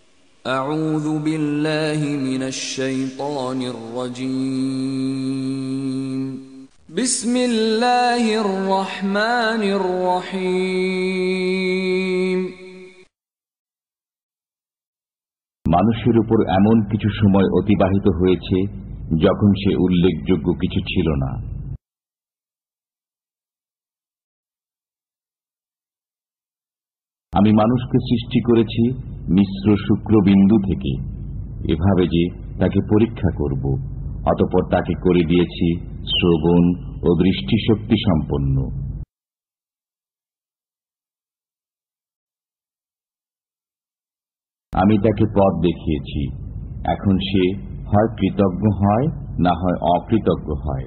أعوذ بالله من الشيطان الرجيم بسم الله الرحمن الرحيم মানুষের উপর এমন কিছু সময় অতিবাহিত হয়েছে যখন সে উল্লেখযোগ্য কিছু ছিল না। আমি মানুষকে সৃষ্টি করেছি মিশ্র শুক্রবিন্দু থেকে, এভাবে যে তাকে পরীক্ষা করব, অতঃপর তাকে করে দিয়েছি শ্রবণ ও দৃষ্টিশক্তি সম্পন্ন। আমি তাকে পথ দেখিয়েছি, এখন সে হয় কৃতজ্ঞ হয় না হয় অকৃতজ্ঞ হয়।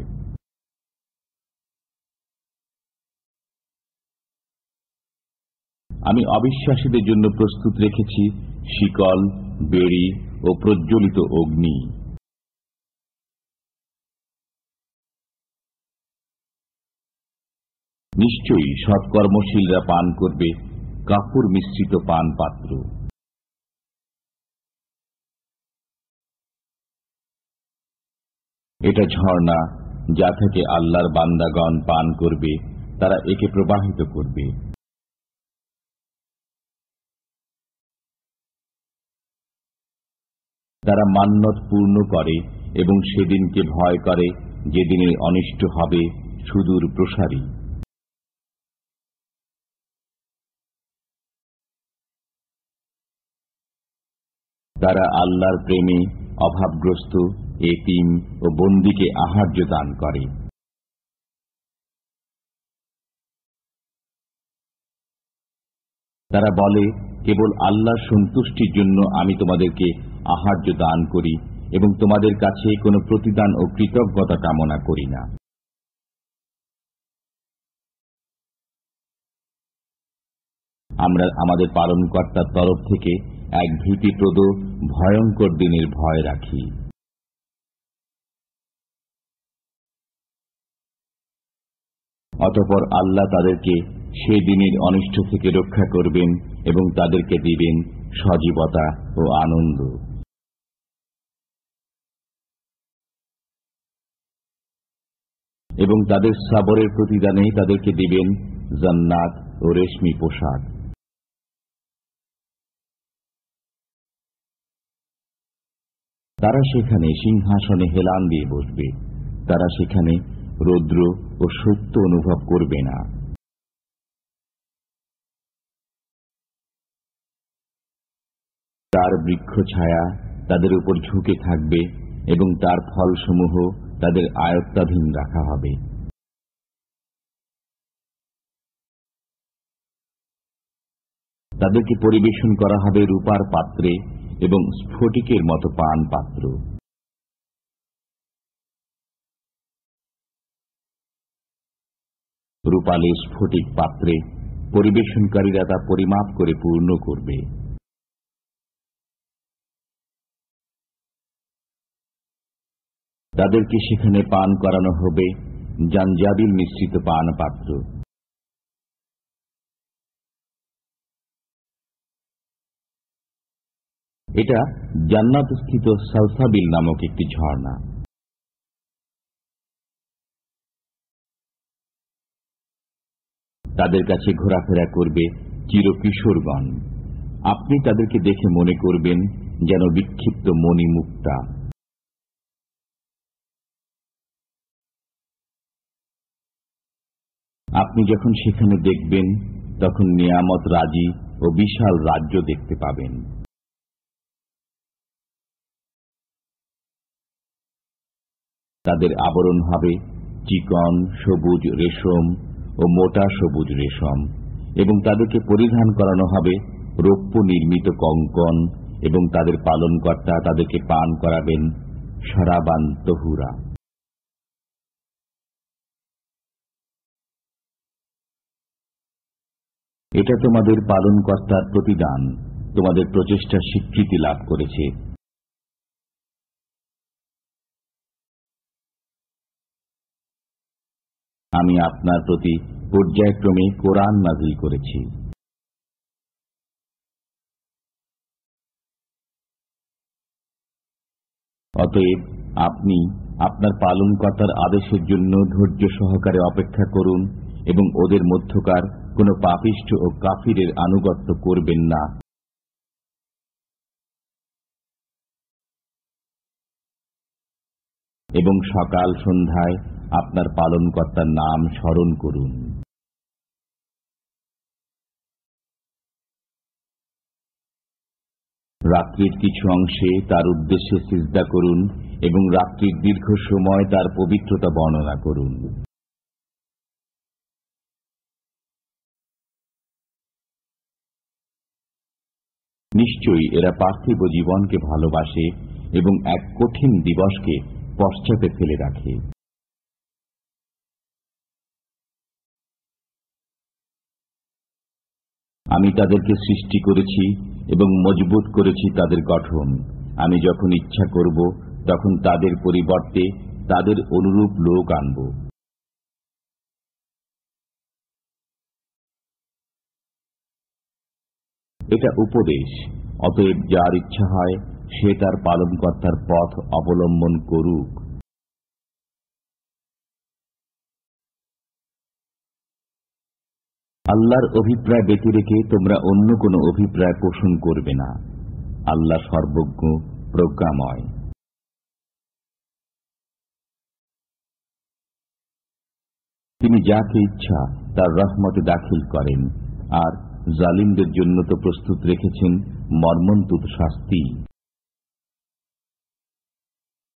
আমি অবিশ্বাসীদের জন্য প্রস্তুত রেখেছি শিকল, বেড়ি ও প্রজ্বলিত অগ্নি। নিশ্চয়ই সৎকর্মশীলরা পান করবে কাফুর মিশ্রিত পান পাত্র। এটা ঝর্ণা যা থেকে আল্লাহর বান্দাগণ পান করবে, তারা একে প্রবাহিত করবে। তারা মান্নত পূর্ণ করে এবং সেদিনকে ভয় করে যেদিনের অনিষ্ট হবে সুদূর প্রসারী। তারা আল্লাহর প্রেমে অভাবগ্রস্ত এতিম ও বন্দীকে আহার্য দান করে। তারা বলে, কেবল আল্লাহর সন্তুষ্টির জন্য আমি তোমাদেরকে আহার্য দান করি এবং তোমাদের কাছে কোনো প্রতিদান ও কৃতজ্ঞতা কামনা করি না। আমরা আমাদের পালনকর্তার তরফ থেকে এক ভীতিপ্রদ ভয়ঙ্কর দিনের ভয় রাখি। অতঃপর আল্লাহ তাদেরকে সে দিনের অনিষ্ট থেকে রক্ষা করবেন এবং তাদেরকে দিবেন সজীবতা ও আনন্দ। এবং তাদের সাবরের প্রতিদানে তাদেরকে দিবেন জান্নাত ও রেশমি পোশাক। তারা সেখানে সিংহাসনে হেলান দিয়ে বসবে, তারা সেখানে রৌদ্র ও সত্য অনুভব করবে না। তার বৃক্ষ ছায়া তাদের উপর ঝুঁকে থাকবে এবং তার ফলসমূহ তাদের আয়ত্তাধীন রাখা হবে। তাদেরকে পরিবেশন করা হবে রূপার পাত্রে এবং স্ফটিকের মতো পান পাত্র। রূপালে স্ফটিক পাত্রে পরিবেশনকারীরা তা পরিমাপ করে পূর্ণ করবে। তাদেরকে সেখানে পান করানো হবে জাঞ্জাবিল মিশ্রিত পান পাত্র। এটা জান্নাতস্থিত সালসাবিল নামক একটি ঝর্ণা। তাদের কাছে ঘোরাফেরা করবে চিরকিশোরগণ। আপনি তাদেরকে দেখে মনে করবেন যেন বিক্ষিপ্ত মণিমুক্তা। আপনি যখন সেখানে দেখবেন তখন নিয়ামত রাজি ও বিশাল রাজ্য দেখতে পাবেন। তাদের আবরণ হবে চিকন সবুজ রেশম ও মোটা সবুজ রেশম, এবং তাদেরকে পরিধান করানো হবে রৌপ্য নির্মিত কঙ্কন, এবং তাদের পালনকর্তা তাদেরকে পান করাবেন শরাবান তহুরা। এটা তোমাদের পালনকর্তার প্রতিদান, তোমাদের প্রচেষ্টা স্বীকৃতি লাভ করেছে। আমি আপনার প্রতি পর্যায়ক্রমে কোরআন নাযিল করেছি। অতএব আপনি আপনার পালনকর্তার আদেশের জন্য ধৈর্য সহকারে অপেক্ষা করুন এবং ওদের মধ্যকার কোন পাপিষ্ঠ ও কাফিরের আনুগত্য করবেন না। এবং সকাল সন্ধ্যায় আপনার পালনকর্তার নাম স্মরণ করুন। রাত্রির কিছু অংশে তার উদ্দেশ্যে সিজদা করুন এবং রাত্রির দীর্ঘ সময় তার পবিত্রতা বর্ণনা করুন। নিশ্চয়ই এরা পার্থিব জীবনকে ভালোবাসে এবং এক কঠিন দিবসকে পশ্চাতে ফেলে রাখে। আমি তাদেরকে সৃষ্টি করেছি এবং মজবুত করেছি তাদের গঠন। আমি যখন ইচ্ছা করব তখন তাদের পরিবর্তে তাদের অনুরূপ লোক আনব। এটা উপদেশ, অতএব যার ইচ্ছা হয় সে তার পালনকর্তার পথ অবলম্বন করুক। আল্লাহর অভিপ্রায় ব্যতি রেখে তোমরা অন্য কোনো অভিপ্রায় পোষণ করবে না। আল্লাহ সর্বজ্ঞ, প্রজ্ঞাময়। তিনি যাকে ইচ্ছা তার রহমতে দাখিল করেন, আর জালিমদের জন্য তো প্রস্তুত রেখেছেন মর্মন্তুদ শাস্তি।